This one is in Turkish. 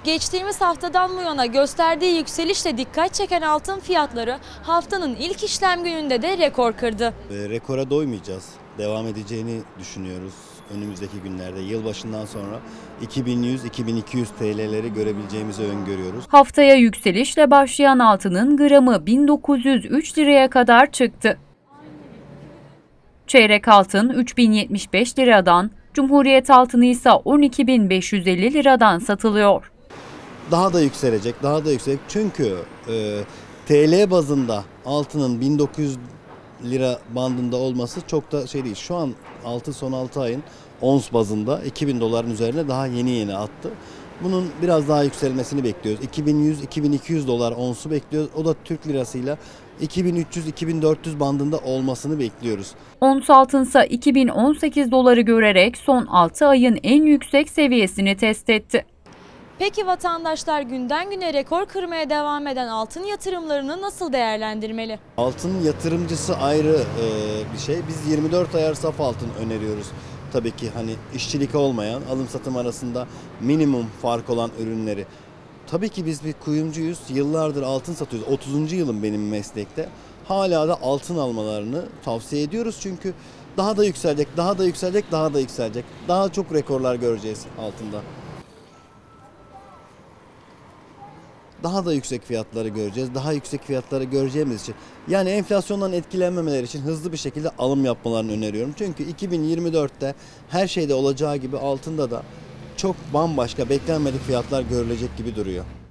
Geçtiğimiz haftadan bu yana gösterdiği yükselişle dikkat çeken altın fiyatları haftanın ilk işlem gününde de rekor kırdı. Rekora doymayacağız. Devam edeceğini düşünüyoruz önümüzdeki günlerde. Yılbaşından sonra 2100-2200 TL'leri görebileceğimizi öngörüyoruz. Haftaya yükselişle başlayan altının gramı 1903 liraya kadar çıktı. Çeyrek altın 3075 liradan, Cumhuriyet altını ise 12.550 liradan satılıyor. Daha da yükselecek, daha da yüksek. Çünkü TL bazında altının 1900 lira bandında olması çok da şey değil. Şu an altın son 6 ayın ons bazında 2000 doların üzerine daha yeni attı. Bunun biraz daha yükselmesini bekliyoruz. 2100-2200 dolar onsu bekliyoruz. O da Türk lirasıyla 2300-2400 bandında olmasını bekliyoruz. Ons altınsa 2018 doları görerek son 6 ayın en yüksek seviyesini test etti. Peki vatandaşlar günden güne rekor kırmaya devam eden altın yatırımlarını nasıl değerlendirmeli? Altın yatırımcısı ayrı bir şey. Biz 24 ayar saf altın öneriyoruz. Tabii ki hani işçilik olmayan, alım satım arasında minimum fark olan ürünleri. Tabii ki biz bir kuyumcuyuz. Yıllardır altın satıyoruz. 30. yılım benim meslekte. Hala da altın almalarını tavsiye ediyoruz. Çünkü daha da yükselecek, daha da yükselecek, daha da yükselecek. Daha çok rekorlar göreceğiz altında. Daha da yüksek fiyatları göreceğiz. Daha yüksek fiyatları göreceğimiz için, yani enflasyondan etkilenmemeleri için hızlı bir şekilde alım yapmalarını öneriyorum. Çünkü 2024'te her şeyde olacağı gibi altında da çok bambaşka beklenmedik fiyatlar görülecek gibi duruyor.